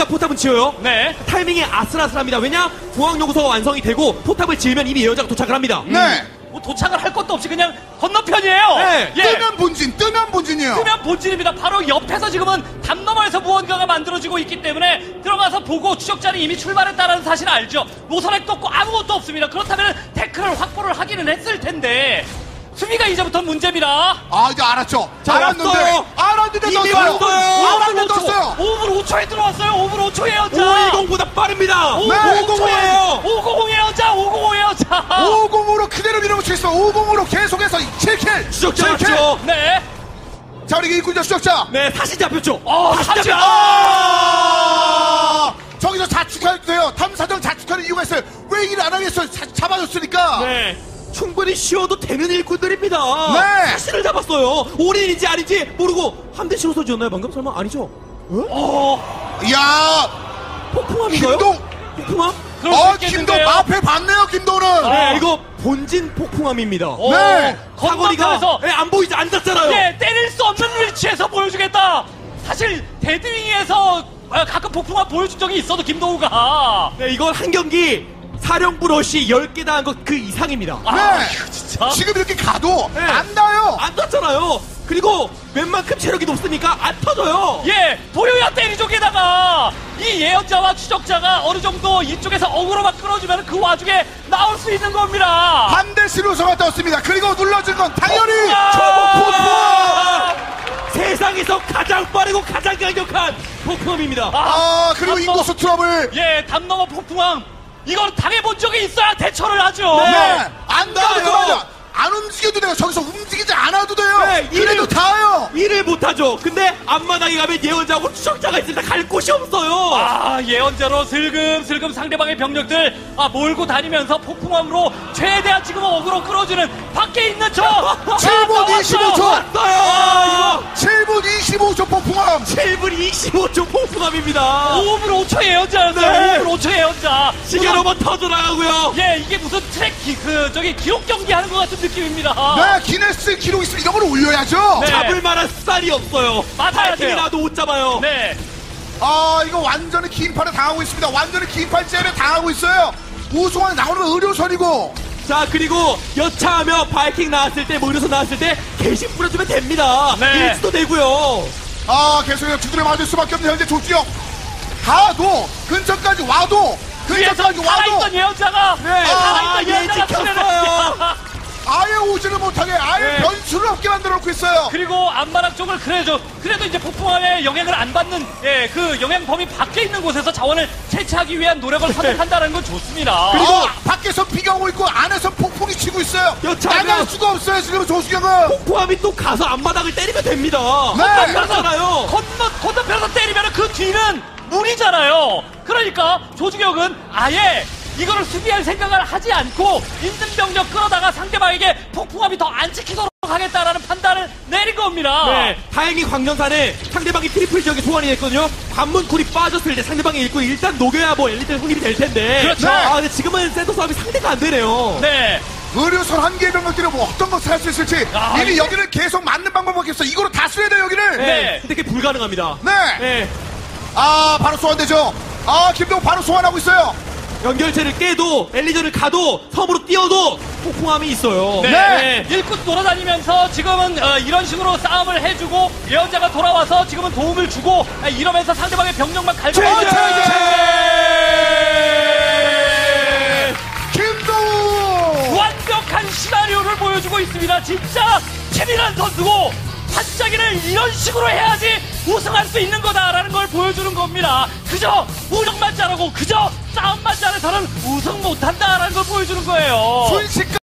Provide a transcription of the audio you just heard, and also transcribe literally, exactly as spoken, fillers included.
일단 포탑은 지어요. 네. 타이밍이 아슬아슬합니다. 왜냐? 중앙요구소가 완성이 되고 포탑을 지으면 이미 예언자가 도착을 합니다. 네. 뭐 도착을 할 것도 없이 그냥 건너편이에요. 네. 예. 뜨면 본진, 뜨면 본진이에요. 뜨면 본진입니다. 바로 옆에서 지금은 담 너머에서 무언가가 만들어지고 있기 때문에 들어가서 보고 추적자는 이미 출발했다는 사실을 알죠. 노선핵도 없고 아무것도 없습니다. 그렇다면 태클을 확보를 하기는 했을 텐데 수비가 이제부터 문제입니다. 아, 이제 알았죠. 자, 알았는데, 왔어요. 알았는데 이미 떴어요. 왔어요. 알았는데 떴어요. 오 분 오 초에 들어왔어요. 오 분 오 초에 연자. 오백십보다 빠릅니다. 네. 오백십오예요. 오백십의 연자. 오백십의 연자. 오십으로 그대로 밀어붙이고 있어. 오십으로 계속해서 칠 킬. 추적자 칠 킬. 맞죠? 네. 자, 우리 이군자 추적자. 네, 다시 잡혔죠. 어, 다시 사실- 잡혔. 아! 저기서 자축해도 돼요. 탐사정 자축하는 이유가 있어요. 왜 일을 안 하겠어요? 자- 잡아줬으니까. 네. 충분히 쉬어도 되는 일꾼들입니다. 네. 사실을 잡았어요. 올인인지 아닌지 모르고 함대 실어서 지었나요 방금? 설마 아니죠? 어. 이야, 폭풍함인가요? 김동. 폭풍함? 그럴 수 어, 있겠는데요. 김동 앞에 봤네요, 김동은. 네, 이거 본진 폭풍함입니다. 어, 네. 사거리가 건너편에서 네, 안 보이지 앉았잖아요. 예, 때릴 수 없는 위치에서 보여주겠다. 사실 데드윙에서 어, 가끔 폭풍함 보여준 적이 있어도 김도우가. 네, 이건 한 경기 사령부 러시 열 개 당한 것 그 이상입니다. 아, 네. 이거 진짜. 지금 이렇게 가도 네. 안 나요. 안 떴잖아요. 그리고 웬만큼 체력이 높으니까 안 터져요. 예, 보여야 때리죠. 게다가 이 예언자와 추적자가 어느 정도 이쪽에서 어그로만 끌어주면 그 와중에 나올 수 있는 겁니다. 반대 시루서가 떴습니다. 그리고 눌러준 건 당연히 아! 세상에서 가장 빠르고 가장 강력한 폭풍함입니다. 아, 그리고 담 인구수 트러블. 예, 담 넘어 폭풍함. 이건 당해본 적이 있어야 대처를 하죠. 네. 안 가도 나요. 돼요. 안 움직여도 돼요. 저기서 움직이지 않아도 돼요. 네, 그래도 일을- 다요. 일을 못하죠. 근데 앞마당에 가면 예언자하고 추적자가 있으니까 갈 곳이 없어요. 아, 예언자로 슬금슬금 상대방의 병력들 아, 몰고 다니면서 폭풍함으로 최대한 지금 어그로 끌어주는 밖에 있는 저 칠 분 이십오 초. 왔어요. 칠 분 이십오 초 폭풍함. 칠 분 이십오 초 폭풍함입니다. 오 분 오 초 예언자였어요. 네. 오 분 오 초 예언자. 시계로만 터져나가고요. 예, 이게 무슨 트랙 기, 그 저기 기록 경기 하는 것 같은 느낌입니다. 네, 기네스 기록 있으면 이런 걸 올려야죠. 네. 잡을 만한 쌀이 없어요. 맞아야 파이팅이 돼요. 나도 못 잡아요. 네. 아, 이거 완전히 긴팔에 당하고 있습니다. 완전히 긴팔 잼에 당하고 있어요. 우승환 나오는 건 의료선이고. 자, 그리고 여차하면 바이킹 나왔을 때, 뭐 이래서 나왔을 때 개심 뿌려주면 됩니다. 네. 일수도 되고요. 아, 계속해서 두드려 맞을 수밖에 없는 현재 조주영. 가도 근처까지 와도 위에서 근처까지 와도 살아있던 예언자가 네. 살아있던 아, 예, 예언자가 지켰어요. 아예 오지를 못하게 아예 네. 변수를 없게 만들어 놓고 있어요. 그리고 안마랑 쪽을 그래도 그래도 이제 폭풍함의 영향을 안 받는 예, 그 영향 범위 밖에 있는 곳에서 자원을 채취하기 위한 노력을 선택한다는 건 좋습니다. 그리고 밖에서 비가 오고 있고 안에서 폭풍이 치고 있어요. 여차하면- 나갈 수가 없어요 지금 조수경은. 폭포함이 또 가서 앞마당을 때리면 됩니다. 네. 그렇잖아요. 건너 건너편에서 때리면 그 뒤는 물이잖아요. 그러니까 조중혁은 아예 이거를 수비할 생각을 하지 않고 있는 병력 끌어다가 상대방에게 폭풍함이 더 안 찍히도록 하겠다라는 판단을 내린 겁니다. 네, 다행히 광전산에 상대방이 트리플 지역에 소환이 됐거든요. 관문쿨이 빠졌을 때 상대방의 일꾼 일단 녹여야 뭐 엘리트 성립이 될 텐데. 그렇죠. 아, 근데 지금은 센터 싸움이 상대가 안 되네요. 네. 의료선 한 개의 병력들이 뭐 어떤 것을 할 수 있을지 아, 이미 이게- 여기를 계속 맞는 방법밖에 없어. 이거로 다 쓰야 돼 여기를. 네. 네. 근데 그게 불가능합니다. 네. 네. 아 바로 소환되죠. 아 김동호 바로 소환하고 있어요. 연결체를 깨도 엘리전을 가도 섬으로 뛰어도 폭풍함이 있어요. 네. 일꾼 돌아다니면서 지금은 어, 이런 식으로 싸움을 해주고 예언자가 돌아와서 지금은 도움을 주고 아, 이러면서 상대방의 병력만 갈고 김동우 완벽한 시나리오를 보여주고 있습니다. 진짜 치밀한 선수고 반짝이를 이런 식으로 해야지 우승할 수 있는 거다라는 걸 보여주는 겁니다. 그저 우승만 잘하고 그저 싸움만 잘해서는 우승 못한다라는 걸 보여주는 거예요. 순식간